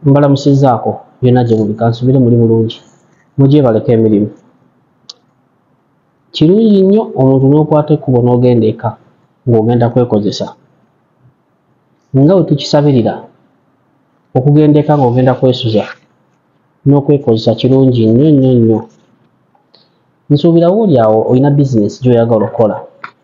mbalamusizaako byonna gye muli kansubire muli bulungi mugyebaleko emirimu. Kirungi nnyo omuntu n'okwata ekkubo n'ogenda eka ng'ogenda kwekozesa nga bwe tukisabirira okugenda eka ng'ogenda kwesuza n'okwekozesa kirungi nnyo nnyo nnyo. Nsuubira wooli awo olina bizinesi gy'oyagala okukola,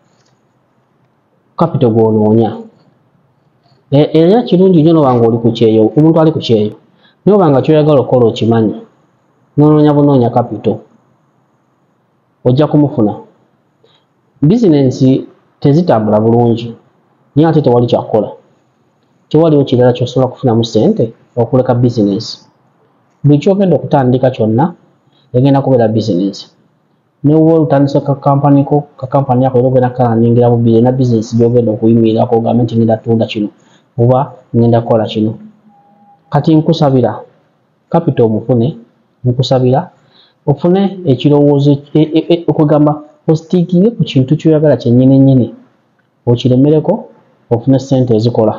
kapito gw'onoonya. Era kirungi nnyo n'oba ng'oli ku kyeyo, omuntu ali ku kyeyo n'oba nga ky'oyagala okukola okimanyi n'onoonya bunoonya kapito ojja kumufuna. Bizinesi tezitambula bulungi naye ate tewali kyakukola, tewaliwo kirala ky'osobola kufunamu ssente okuleka bizinesi. Buli ky'ogenda okutandika kyonna egenda kubeera bizinesi. N'oba olutandisa kakampani ako era ogenda kakaningira bubiri na bizinesi gy'ogenda okuyimirirako ogambe nti ngenda tunda kino oba ngenda kukola kino. Kati nkusabira kapito omufune, nkusabira ofune ekirowoozo okugamba ositiikinge ku kintu ky'oyagala kyennyini nnyini okiremereko ofune ssente ezikola.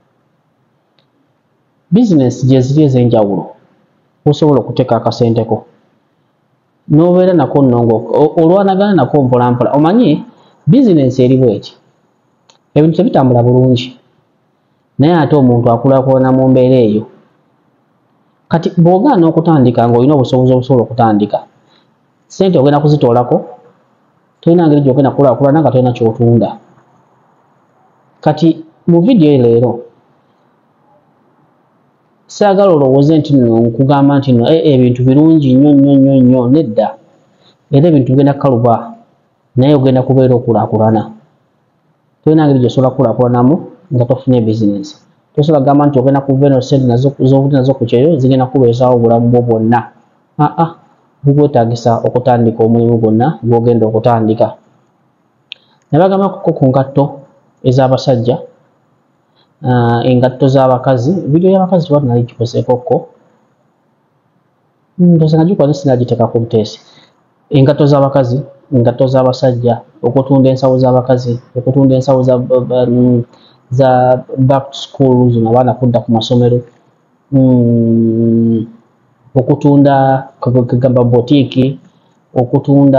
Bizinesi gye ziri ez'enjawulo osobola okuteeka akasenteko n'obeera nako nnongo olwanagana nako mpola mpola. Omanyi bizinesi eri bw'eti, ebintu tebitambula bulungi naye ate omuntu akulaakulana mu mbeera eyo. Kati bw'ogaana okutandika ng'olina obusobozi obusobola okutandika, ssente ogenda kuzitoolako, tolina ngeri gy'ogenda kukulaakulana nga tolina ky'otunda. Kati mu vidiyo leero saagala olowooze nti nno nkugamba nti nno ebintu birungi nnyo nnyo nnyo nnyo, nedda. Era ebintu bigenda kukaluba naye ogenda kubeera okulaakulana. Tolina ngeri gy'osobola kukulaakulanamu nga tofunye bizinesi. Tosobola kugamba nti ogenda kuva eno ssente z'ovudde nazo ku kyeyo zigenda kubeezaawo obulamu bwo bwonna. Bugwetaagisa okutandika omulimu gwonna gw'ogenda okutandika. Nabagambako ku ngatto ez'abasajja, engatto z'abakazi. Vidiyo y'abakazi tuba tunali gikozeekokko, ndoza nagikola naye sinagiteeka ku buteesi. Engatto z'abakazi, engatto z'abasajja, okutunda ensawo z'abakazi, okutunda ensawo za back to school zino abaana kudda ku masomero, okutunda kagamba botiiki, okutunda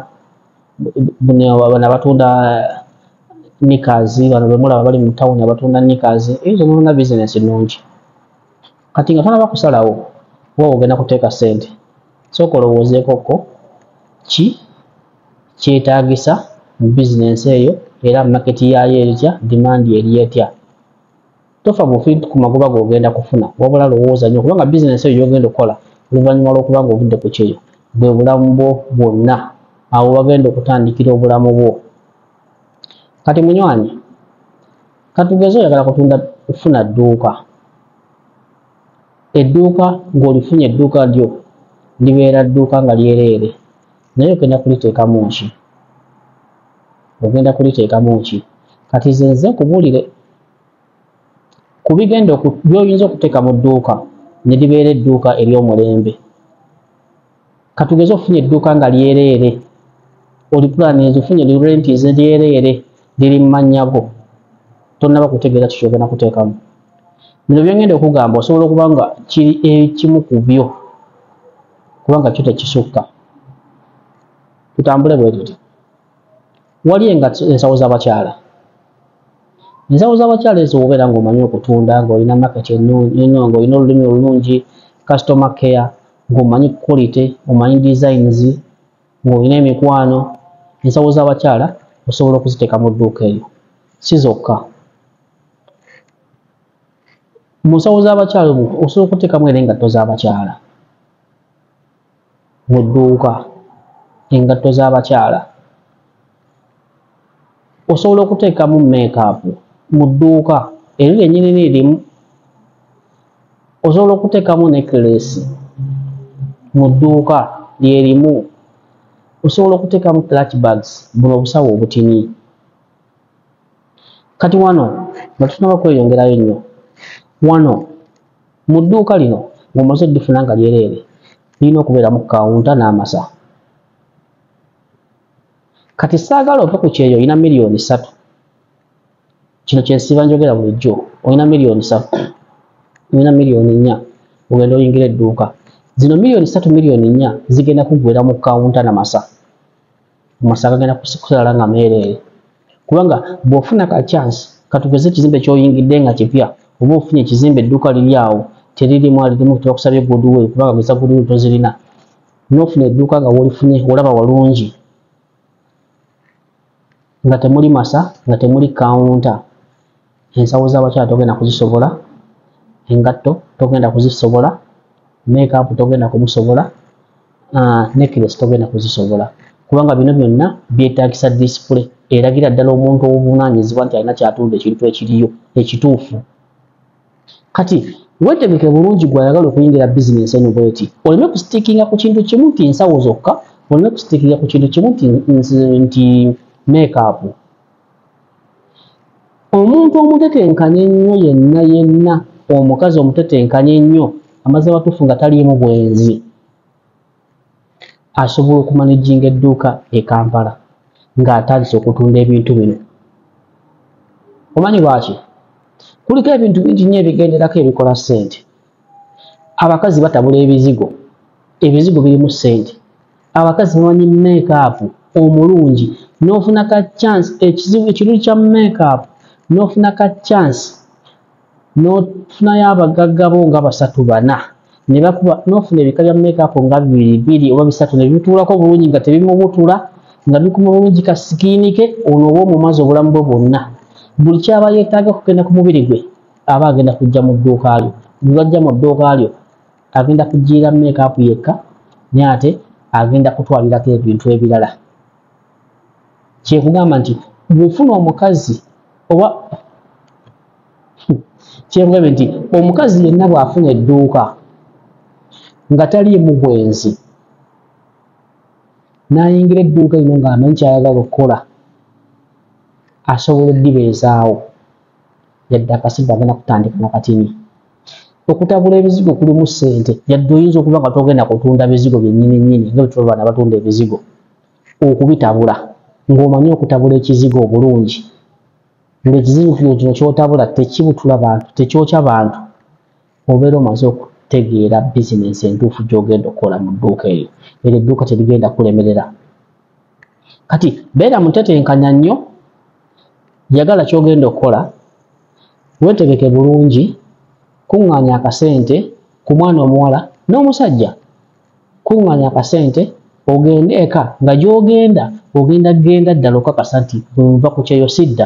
bano abatunda nikaazi, bano be mulaba bali mu tawuni abatunda nikaazi. Ezo nona bizinesi nnungi. Kati nga tonaba kusalawo oba ogenda kuteeka ssente, sooka olowoozeekokko ki kyetaagisa mu bizinesi eyo era maketi yaayo etya, dimandi eri etya. Tofa bufi ku magoba g'ogenda kufuna, wabula lowooza nnyo kubanga bizinesi eyo y'ogenda okukola oluvannyuma lw'okuba ng'ovudde ku kyeyo bwe bulamu bwo bwonna. Awo bagenda okutandikira obulamu bwo. Kati munywanyi, katugeze oyagala kufuna dduuka. Edduuka ng'olifunye edduuka lyo libeera dduuka nga lyereere, naye ogenda kuliteekamu ki? Ogenda kuliteekamu ki? Kati nze nkubuulire ku bigenda by'oyinza okuteeka mu dduuka ne libeera edduuka ery'omulembe. Katugeze ofunye edduuka nga lyereere, oli pulaani ofunye renti lyereere liri mu mannya go, tonnaba kutegeera kikyogenda kuteekamu. Bino byongenda okugamba osobola okuba nga kiri ekimu ku byo kubanga kyo tekisukka. Tutambule bwe tuti. Wali ensawo z'abakyala. Ensawo z'abakyala ezo obeera ng'omanyi okutunda, ng'olina maketi ennungi, ng'olina olulimi olulungi, customer care, ng'omanyi quality, omanyi designs, ng'olina emikwano. Ensawo z'abakyala osobola okuziteeka mu dduuka eyo. Si zokka. Mu nsawo z'abakyala osobola okuteekamu era engatto z'abakyala mu dduuka. Engatto z'abakyala osobola okuteekamu make-up mu dduuka eryo lyennyini lirimu. Osobola okuteekamu necklace mu dduuka lyerimu. Osobola okuteekamu clutch bags, buno obusawo obutini. Kati wano nga tunaba kweyongerayo nnyo, wano mu dduuka lino ng'omaze oddifuna nga lyereere lirina okubeeramu kawunta n'amasa. Kati saagala ove ku kyeyo olina miliyoni 3. Kino kyensiba njogera bulijjo. Olina miliyoni 3, olina miliyoni 4, ogenda oyingira edduuka zino miliyoni 3 miliyoni 4 zigenda kuggwera mu kawunta namasa amasa gagenda kusala nga meereere kubanga bw'ofuna ka chance katugeze ekizimbe ky'oyingidde nga kipya oba ofunye ekizimbe edduuka liri awo teririmu alirimu tubakusabye goodwill kubanga geza goodwill tozirina n'ofuna edduuka nga wolifunye olaba walungi nga temuli masa nga temuli kawunta ensawo z'abakyala togenda kuzisobola engatto togenda kuzisobola makeup togenda kumusobola necklace togenda kuzisobola kubanga bino byonna byetaagisa display eragira ddala omuntu obuvunaanyizibwa nti alina kyatunda ekintu ekiriyo ekituufu kati weetegeke bulungi gw'ayagala okuyingira bizinensi eno bweti oleme kusitikinga ku kintu kimu nti nsawo zokka oleme kusitikinga ku kintu kimu nti makeup omuntu omutetenkanya ennyo yenna omukazi omutetenkanya ennyo amaze batuufu nga taliimu bwenzi asobola okumanejinga edduuka e Kampala ng'atandise okutunda ebintu bino omanyi lwaki kuliko ebintu bingi nnyo ebigenderako ebikola ssente abakazi batabula ebizigo birimu ssente abakazi bamanyi makeup omulungi n'ofuna ka chance ekirungi kya makeup n'ofuna ka chance n'ofunayo abagagga bo nga 3-4 ne bakuba n'ofuna ebika bya makeup nga 2 oba 3 ne bituulako bulungi nga tebimubutula nga bikuma bulungi ka sikiini ke ono oba omumazi obulamu bwe bwonna buli kyaba yeetaaga kugenda ku mubiri gwe aba agenda kujja mu dduuka lyo bw'ajja mu dduuka lyo agenda kugiira makeup yekka naye ate agenda kutwalirako ebintu ebirala kyekugamba nti bw'ofuna omukazi oba kyengambye nti omukazi yenna bw'afuna edduuka nga taliimu bwenzi n'ayingira edduuka lino ng'amanyi kyayagala okukola asobola eddibeezaawo yadde akasimba agenda kutandika nakatini okutabula ebizigo kulimu ssente yadde oyinza okuba nga togenda kutunda bizigo byennyini nga betulaba abatunda ebizigo okubitabula ng'omanyi okutabula ekizigo obulungi ng'ekizigo kino ky'otabula tekibutula bantu tekyokya bantu obeera omaze okutegeera bizinensi entuufu gy'ogenda okukola mu dduuka eryo era edduuka terigenda kulemerera kati beera mutetenkanya nnyo yagala ky'ogenda okukola weetegeke bulungi kuŋŋaanya akasente ku mwana omuwala n'omusajja kuŋŋaanya akasente ogende eka nga gy'ogenda ogenda genda ddala okakasa nti bw'ova ku kyeyo sidda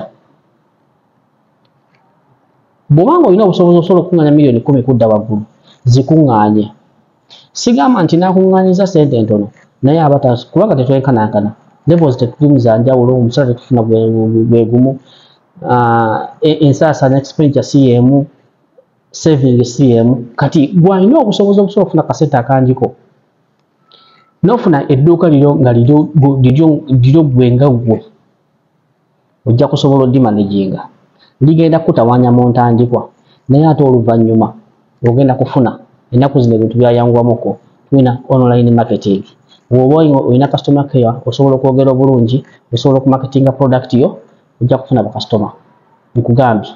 bw'obanga olina obusobozi osobola okuŋŋaanya miliyoni 10 kudda waggulu zikuŋŋaanye sigamba nti naakuŋŋaanyiza ssente entono naye kubanga tetwenkanankana levels tetulimu za njawulo omusala tetufuna bwe gumu ensaasaanya expenditure si y'emu saving si y'emu kati gw'alina obusobozi okusobola okufuna akasente akangiko n'ofuna edduuka liro nga liryo gwe nga ggwe ojja kusobola oddimanejinga ligenda kutawaanya mu ntandikwa naye ate oluvannyuma ogenda kufuna ennaku zino ebintu byayanguwamuko tulina online marketing bw'oba olina customer care osobola okwogera obulungi osobola okumarketinga product yo ojja kufuna bakasitoma nkugambye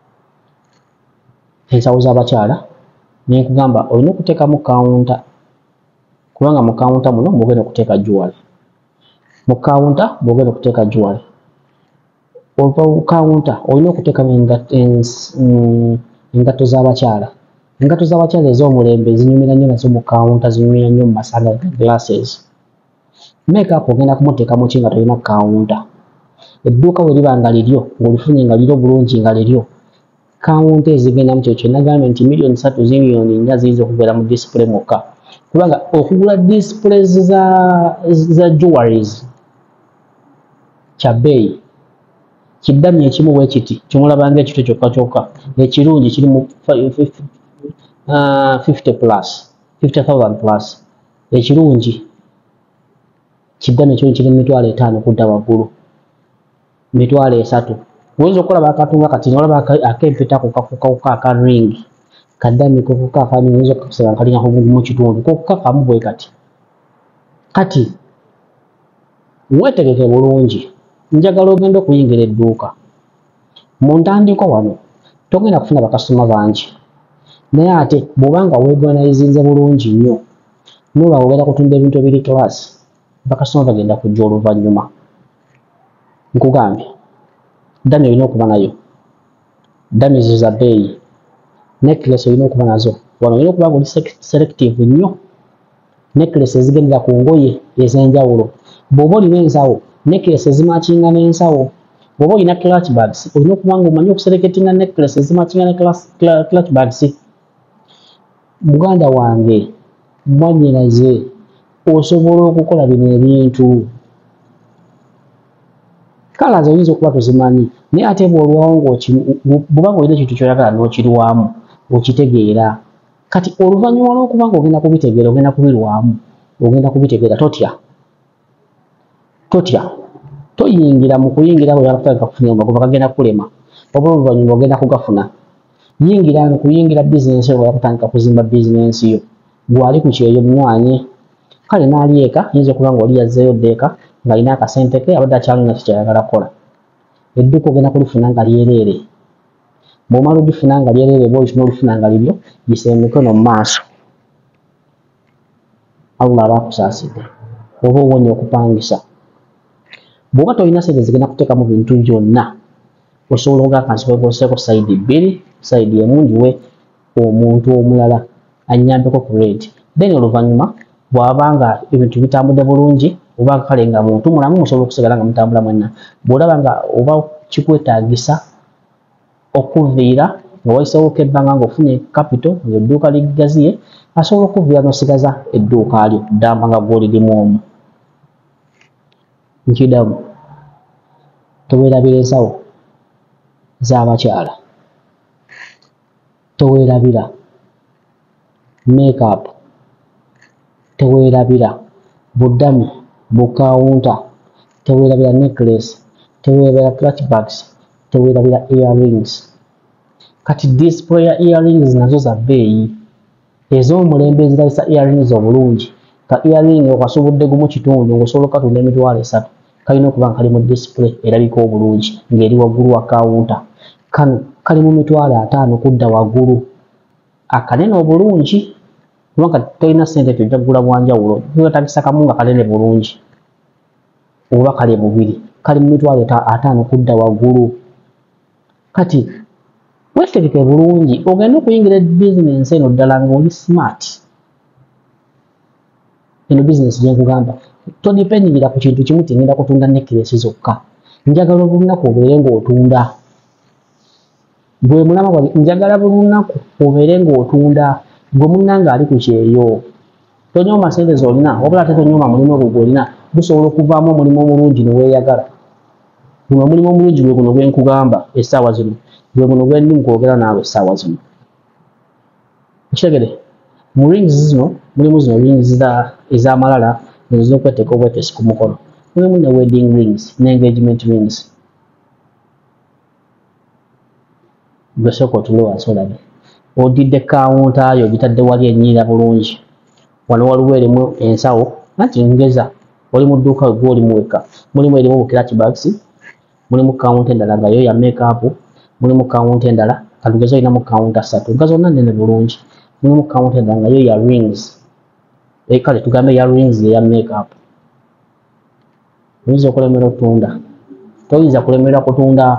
ensawo z'abakyala nenkugamba olina okuteekamu kawunta kubanga mu kawunta muno mwogenda okuteeka jewelry mu kawunta bwogenda okuteeka jewelry oluva mu kawunta olina okuteekamu engatto z'abakyala engatto z'abakyala ez'omulembe zinyumira nnyo nazo mu kawunta zinyumira nnyo mu masanga glasses makeup ogenda kumuteekamu ki nga tolina kawunta edduuka bwe liba nga liryo ng'olifunye nga liryo bulungi nga liryo kawunta ezigendamu kyekyo nagambye nti miliyoni 3 miliyoni 4 ziyinza okugera mu display mwokka kubanga okugula displays za jewelries kya bbeeyi kiddamya ekimu bwe kiti kimulabanga ekito kyokka kyokka ekirungi kiri mu 50,000 plus ekirungi kiddamya ekirungi kiri mu 5,000 kudda waggulu 3,000 oyinza okulaba akatunga kati olaba akempeta kokka aka ring kaddami kokka akani oyinza okukusaba nkalina mu kitundu kokka kamu bwe kati weetegeke bulungi njagala ogenda okuyingira edduuka mu ntandikwa wano togenda kufuna bakasitoma bangi naye ate bw'obanga weeganizinze bulungi nnyo n'oba ogenda kutunda ebintu ebiri class bakasitoma bagenda kujja oluvannyuma. Nkugambye ddami olina okuba nayo, ddami zo za bbeeyi, necklace olina okuba nazo. Wano olina okuba nga oli selective nnyo, necklace ezigendera ku ngoye ez'enjawulo. Bw'oba olina ensawo, necklace ezimakinga n'ensawo. Bw'oba olina clutch bags olina okuba nga omanyi okusereketinga necklace ezimakinga ne clutch bags. Muganda wange mwannyinaze osobola okukola bino ebintu. Kalazi oyinza okuba tozimanyi naye ate bw'olwawo bw'obanga olina ekintu ky'oyagala n'okirwamu okitegeera. Kati oluvannyuma lw'okuba nga ogenda kubitegeera ogenda kubirwamu ogenda kubitegeera totya toyingira mu kuyingira bwe bakutandika kufuna amagoba gagenda kulema wabula oluvannyuma ogenda kugafuna. Yingira no kuyingira bizinensi yo bwe bakutandika kuzimba bizinensi yo gwali ku kyeyo munywanyi. Kale n'ali eka yinza okuba nga oli yazzeeyo dda eka ng'alina akasente ke abadde akyalina kikyayagala kukola. Edduuka ogenda kulifuna nga lyereere. Bw'omala olifuna nga lyereere bw'olifuna olifuna nga libyo yisa emikono mu maaso. Allah aba akusaasidde oba owonye okupangisa. Bw'oba tolina sente zigenda kuteeka mu bintu byonna osobola okugamba nsobola sayidi bbiri, sayidi emu njiwe omuntu omulala annyambeko ku rate. Then oluvannyuma bw'abanga ebintu bitambudde bulungi oba kale nga muntu mulamu musobola okusigala nga mutambula mwenna. Bw'olaba nga oba kikwetaagisa okuviira nga wayiseewo ebbanga ng'ofunye capital ng'edduuka ligaziye asobola okuviira n'osigaza edduuka lyo ddamba nga gw'olirimu omwo. Nkiddamu toweerabira ensawo z'abakyala, toweerabira makeup, teweerabira buddami bukawunta, teweerabira necklace, teweerabira clutch bags, teweerabira earrings. Kati display ya earrings nazo za bbeeyi ez'omulembe ezirabisa earrings obulungi. Ka earring okasobodde gumu kitundu ng'osobola okatunda emitwalo 3 kalina okuba nga kali mu display erabika obulungi ng'eri waggulu wa kawunta. Kano kali mu mitwalo 5 kudda waggulu akanene obulungi kubanga tolina ssente tojja kugula bwanjawulo wetagisa kamu nga kanene bulungi oba kale bubiri kali mu mitwalo 5 kudda waggulu. Kati weetegeke bulungi ogenda okuyingira bizinensi eno ddala ng'oli smart. Eno bizinensi gye nkugamba todipendingira ku kintu kimu tingenda kutunda necklace zokka. Njagala olunaku obeere ng'otunda. Gwe mulama gwange njagala buli lunaku obeere ng'otunda. Gwe munnange ali ku kyeyo tonyooma ssente z'olina wabula ate tonyooma mulimu ogwo gw'olina gusobola okuvaamu omulimu omulungi ne weeyagala. Guno omulimu omulungi gwe guno gwe nkugamba essaawa zino gwe guno gwe ndi mu kwogera naawe essaawa zino. Kitegere mu rings zino mulimu zino rings ez'amalala ezina okweteeka obwetesi ku mukono. Mulimu ne wedding rings ne engagement rings. Gwe sooka otule wansi olabe. Odidde kawunta yo ogitadde wali enyiira bulungi. Wano waliwo erimu ensawo anti ngeza oli mu dduuka gwe oli muweka. Mulimu erimu clutch bags, mulimu kawunta endala nga yo ya makeup, mulimu kawunta endala katugeze olinamu kawunta 3 nga zonna nnene bulungi. Mulimu kawunta endala nga yo ya rings. Kale tugambe ya rings ya makeup. Oyinza okulemera okutunda. Toyinza kulemerera kutunda.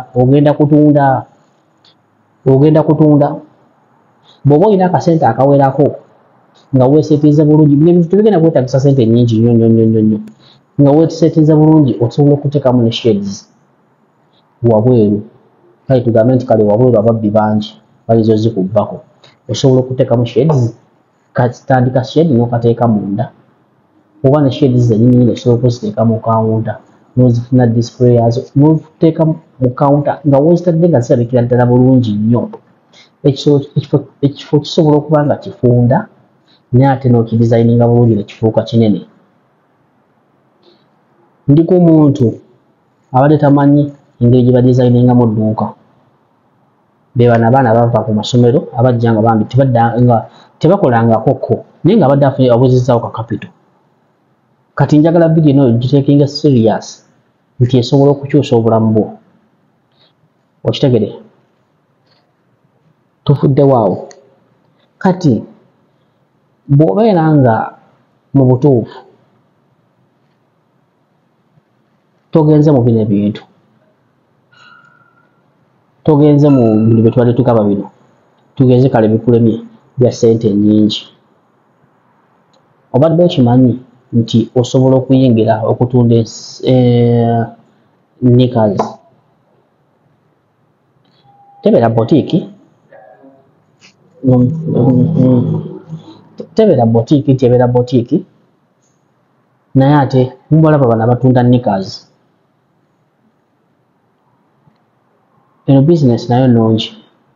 Ogenda kutunda. Bw'oba olina akasente akawerako nga weeseetiiza bulungi ebintu tebigenda kwetagisa ssente nnyingi nnyo nga weeseetiiza bulungi osobola okuteekamu ne shades wabweru. Kale tugambe nti kale wabweru ababbi bangi bayinza ozikubbako. Osobola okuteekamu shades katandika shade n'okateeka munda oba ne shades zennyini osobola okuziteeka mu kawunta n'ozifuna display yazo n'oziteeka mu kawunta nga wozitadde nga zirabikira ddala bulungi nnyo. Ekifo kisobola okuba nga kifunda naye ate n'okidizayininga bulungi ne kifuuka kinene. Ndiko omuntu abadde tamanyi engeri gye badizayiningamu dduuka. Be bano abaana bava ku masomero abajja nga bambi tebakolangako ko naye nga abadde afunye abuuzizzaawo ka capital. Kati njagala vidiyo eno giteekinga serious nti esobola okukyusa obulamu bwo. Okitegere tufuddewo awo Kati bw'obeera nga mu butuufu togenze mu bino ebintu, togenze mu bino bye twali tukaba bino, tugenze kale bikulemye bya ssente nnyingi, obadde okimanyi nti osobola okuyingira okutunda knickers. Tebeera botiiki, tebeera botiiki nti ebeera botiiki, naye ate mubalaba bano abatunda knickers. Eno bizinesi nayo nnungi,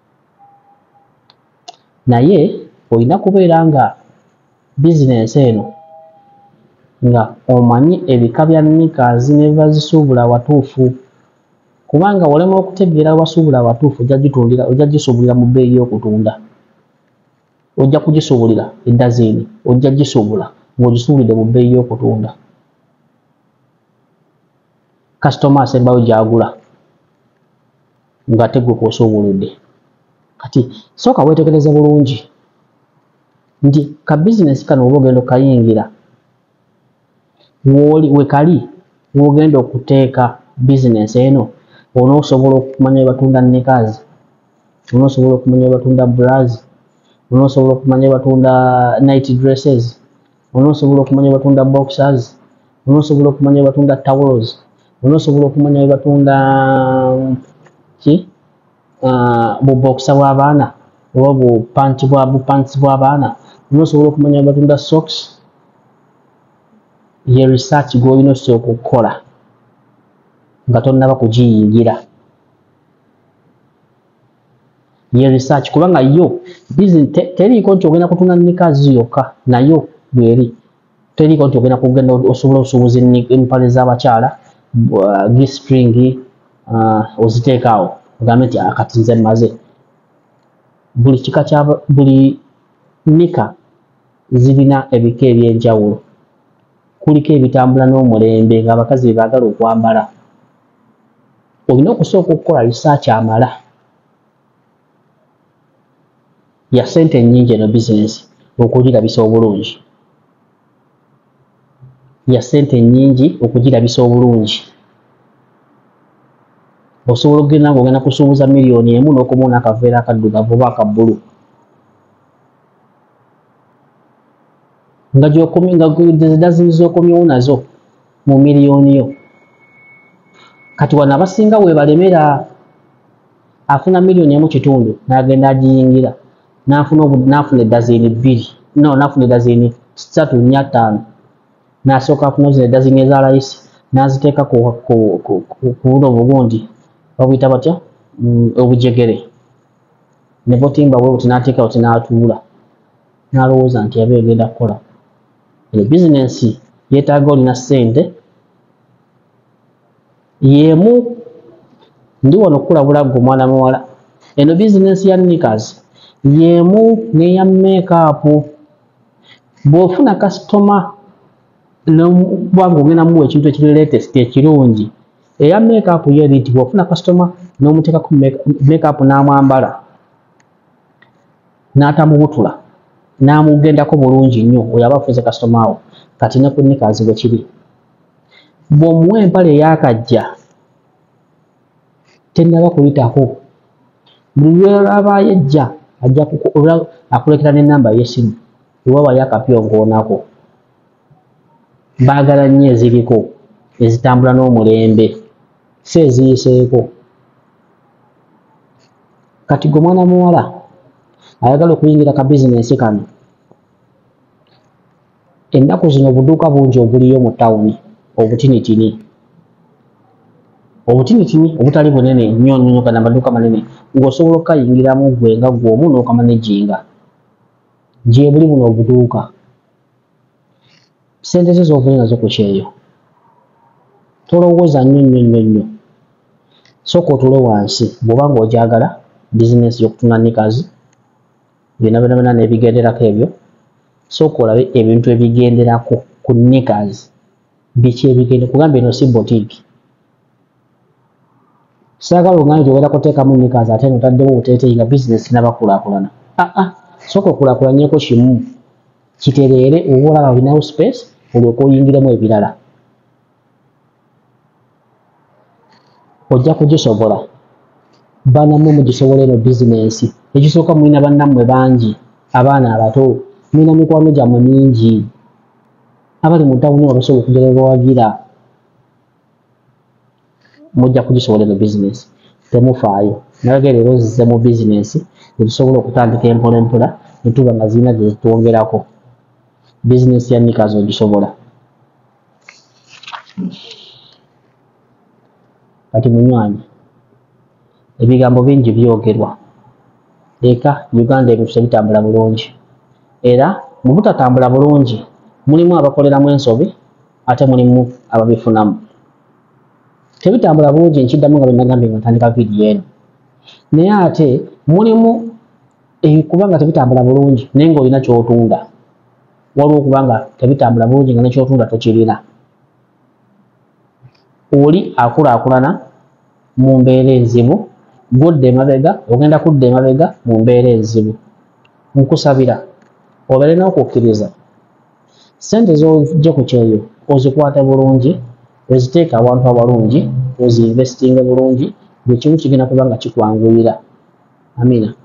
naye olina kubeera nga bizinesi eno nga omanyi ebika bya knickers ne bazisuubula awatuufu, kubanga olema okutegeera wasuubula awatuufu ojja gisuubulira mu bbeeyi y'okutunda. Ojja kugisuubulira eddaziini, ojja gisuubula ng'ogisuubulidde mu bbeeyi y'okutunda. Kasitoma asembayo gy'agula ng'ate gwe kw'osuubulidde. Kati sooka weetegereze bulungi nti ka bizinesi kano oba ogenda okayingira we kali w'ogenda okuteeka bizinesi eno, onoosobola okumanya we batunda knickers, onoosobola okumanya we batunda bras, onoosobola okumanya we batunda night dresses, onoosobola okumanya we batunda boxers, onoosobola okumanya we batunda towels, onoosobola okumanya we batunda bubokisa bw'abaana oba bupantsi bw'abaana, onoosobola okumanya we batunda socks. Ye research gw'olina osooka okukola nga tonnaba kugiyingira. Ye research kubanga yo teriiko nti ogenda kutunda knickers yokka, nayo bw'eri. Teriiko nti ogenda kugenda osobola osuubuza empale z'abakyala g-string oziteeka awo ogambe nti kati nze mmaze. Buli kika kya buli knika zirina ebika eby'enjawulo. Kuliko ebitambula n'omulembe ng'abakazi bye baagala okwambala. Olina okusooka okukola research amala. Ya ssente nnyingi eno bizinesi okugirabisa obulungi. Ya ssente nnyingi okugirabisa obulungi. Osobola okugenda ng'ogenda kusuubuza miliyoni emu n'okomawo n'akaveera akaddugavu oba aka bbulu. Nga dazini z'okomyewo nazo mu miliyoni yo. Kati wano abasinga we balemera, afuna miliyoni emu kitundu n'agenda agiyingira n'afuna eddaziini bbiri, n'afuna eddaziini 3, 4, 5, n'asooka afuna zino eddaziini eza layisi n'aziteeka ku buno obugundi babuyita batya obujegere, ne butimba bwe buti n'ateeka buti n'atuula n'alowooza nti aba egenda kukola. Bizinesi yeetaaga olina ssente y'emu. Ndi wano okulabula ggwe mwana muwala, eno bizinesi ya knickers y'emu n'eya make-up. Bw'ofuna kasitoma n'obanga ogenda muwa ekintu ekiri latest ekirungi, eya make-up yo eri nti bw'ofuna kasitoma n'omuteekako make-up n'amwambala n'atamubutula n'amugendako bulungi nnyo, oyo aba afunze kasitoma wo. Kati ne ku knickers bwe kiri. Bw'omuwa empale ey'akajja tennaba kuyitako, buli lw'abaayo ejja ajja akuleetera n'ennamba y'essimu ewabayo akapyo ng'onako. Baagala nnyo eziriko ezitambula n'omulembe, si eziyiseeko. Kati gwe mwana muwala ayagala okuyingira ka bizinesi kano, ennaku zino obuduuka bungi obuliyo mu tawuni obutinitini, obutali bunene nnyo nnyo kana amaduuka manene, ng'osobola okukayingiramu gwe nga gw'omu n'okamanaginga. Gye buli buno obuduuka. Ssente zo z'ovune nazo ku kyeyo. Tolowooza nnyo. Sooka otuule wansi bw'oba ng'ogyagala bizinesi y'okutunda knickers, byonna n'ebigenderako ebyo. Sooka olabe ebintu ebigenderako ku knickers biki ebigenda kugamba eno si botiiki. Saagala ogambe nti ogenda kuteekamu knickers ate n'otaddewo obuteeteeyi nga bizinesi n'abakulaakulana. sooka okulaakulanyeko kimu kitereere oba olaba binawo space olyoka oyingiremu ebirala. Ojja kugisobola. Bannammwe mugisobola eno bizinensi. Ekisooka mulina bannammwe bangi, abaana abato, mulina mikwano gyammwe mingi abali mu ttawuni abasobola okugera bewagira. Mujja kugisobola eno bizinensi, temufaayo. Nalage leero zizze mu bizinensi netusobola okutandika empola mpola ne tuba nga zirina gye zitwongerako. Bizinensi ya Knickers ogisobola. Kati munywanyi, ebigambo bingi byogerwa. Eka Uganda ebintu tebitambula bulungi. Era mu butatambula bulungi mulimu abakoleramu ensobi ate mulimu ababifunamu. Tebitambula bulungi nkiddamu nga bennagambye nga ntandika vidiyo eno. Naye ate mulimu kubanga tebitambula bulungi naye ng'olina ky'otunda. Waliwo okubanga tebitambula bulungi nga nekyotunda tokirina. Oli akulaakulana mu mbeera enzibu, gw'odda emabega ogenda kudda emabega mu mbeera enzibu. Nkusabira obeere n'okukkiriza ssente z'ojja ku kyeyo ozikwate bulungi, oziteeke awantu awalungi, oziinvestinge bulungi, buli kimu kigenda kuba nga kikwanguyira. Amina.